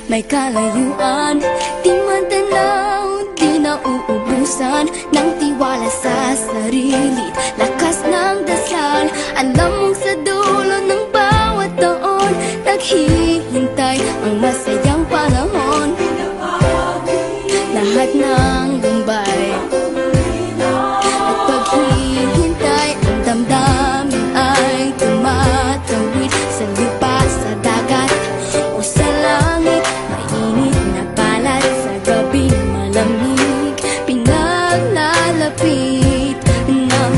may kalayuan. Di man tanaw, di nauubusan ng tiwala sa sarili, lakas ng dasal. Alam mong sa dulo ng bawat taon, naghihintay ang masayang panahon. Lahat ng lumbay at paghihintay, ang damdamin ay tumatawid sa lupa, sa dagat o sa langit. Mainit na palad sa gabi malamig, pinaglalapit ng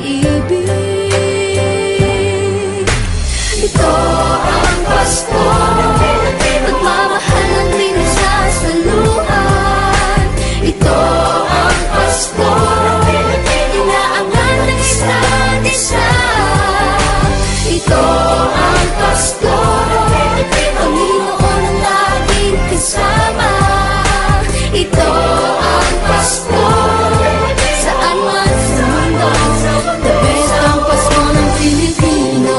pag-ibig. Ito ang Pasko, pagmamahal ng pinagsasuluhan. Ito ang Pasko, inaangat ng isa't isa. Ito ang Pasko, Panginoon ang laging kasama. Ito ang Pasko, saan man sa mundo, the best ang Pasko ng Pilipino.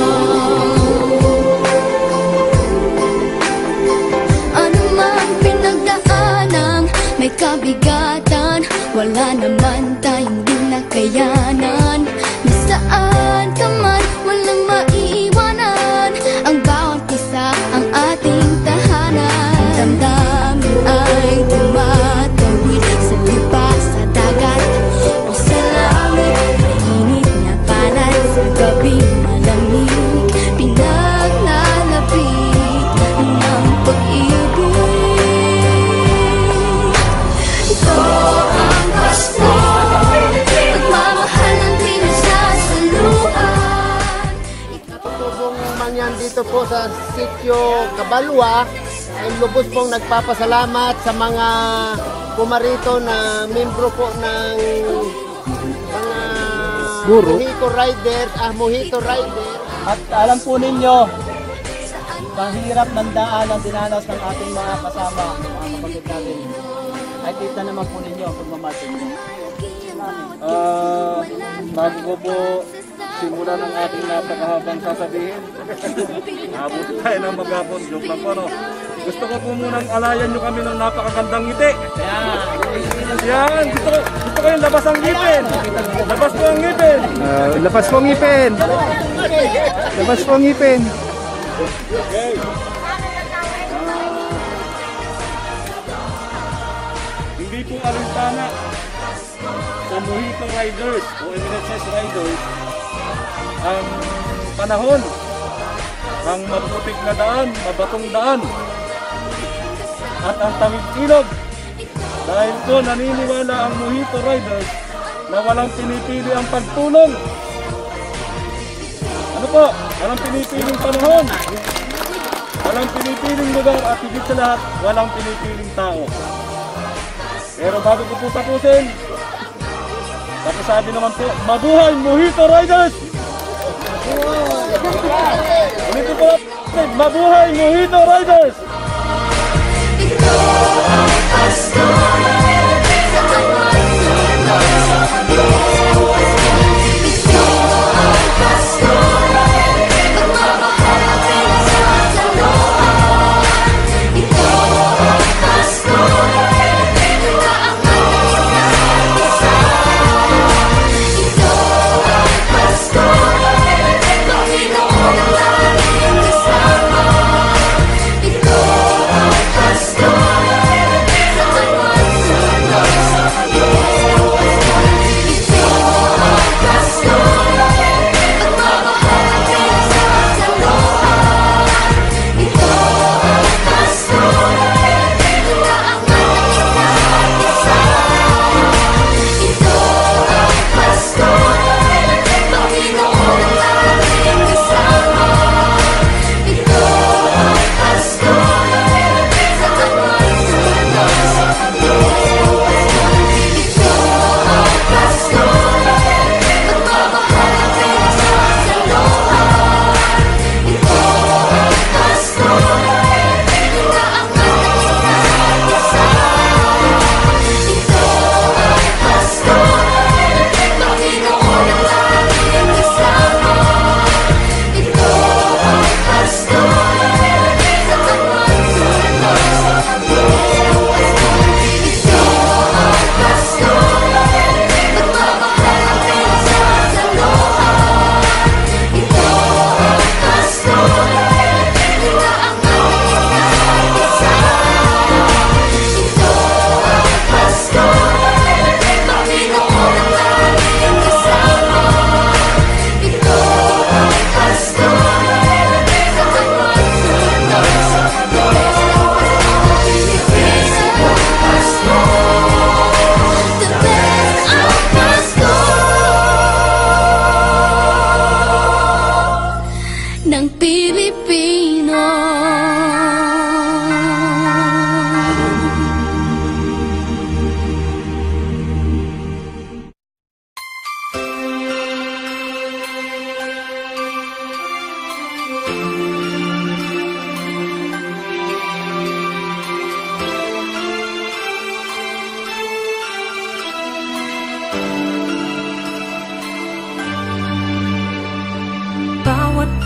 Ano man pinagdaanang may kabigatan, wala naman tayong di nakayanan. Nasaan ka man, walang maiiwanan, ang bawat isa ang ating tahanan. Damdamin ay tumatawid sa lupa, sa dagat o sa langit. Mainit na palad sa gabi malamig, pinaglalapit ng pag-ibig. Ito ang Pasko, pagmamahal ng pinagsasuluhan. Natutubong mangyan dito po sa Sitio Cabalua ay lubos pong nagpapasalamat sa mga pumarito na membro po ng mga Mojito Riders, Mojito Riders. At alam po ninyo, pahirap ng daan ang dinanas ng ating mga kasama, mga kapatid natin. Ay kita naman po ninyo ang pagmamasin nyo. Bago ko po simulan ng ating napakahabang sasabihin, abuti tayo ng maghapon. Joke lang po, no? Gusto ko po munang alayan nyo kami ng napakagandang ngiti. Yan! Gusto ko yung labas ang ngipin. Labas po ang ngipin. Labas po ang ngipin. Labas po ang ngipin. Okay. Hindi po alintana sa Mojito Riders o Emirates Riders ang panahon, ang maputik na daan, mabatong daan, at ang tawid ilog. Dahil po naniniwala ang Mojito Riders na walang pinipili ang pagtulong. Ano po? Walang pinipiling panahon, walang pinipiling lugar, at higit sa lahat, walang pinipiling tao. Pero bago ko po tapusin, sabi naman po, mabuhay Mojito Riders! Ulit po, mabuhay Mojito Riders! Ito ang Pasko, ito ang Pasko, pagmamahal ng pinagsasuluhan. Ito ang Pasko, inaangat ng isa't isa. Ito ang Pasko, Panginoon ang laging kasama. Ito ang Pasko.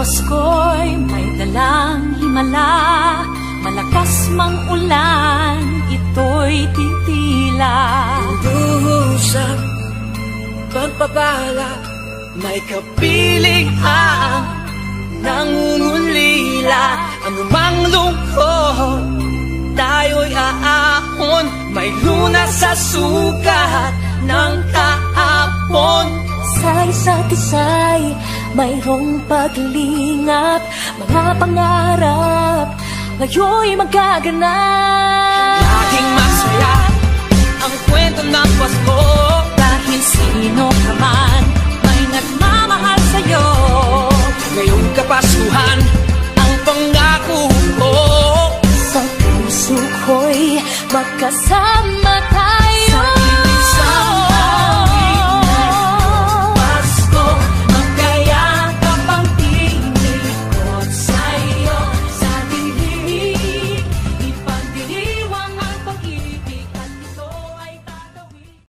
Pasko'y may dalang himala, malakas mang ulan, ito'y titila. Duhusang pagpapala, may kapiling ang nangungulila. Anumang lungkot, tayo'y aahon, may lunas sa sugat ng kahapon. Sa isa't isa'y mayroong paglingap, mga pangarap ngayon'y magaganap. Laging masaya ang kwento ng Pasko, Dahil sino ka man may nagmamahal sa'yo. ngayong Kapaskuhan ang pangako ko. Sa puso ko'y magkasama tayo.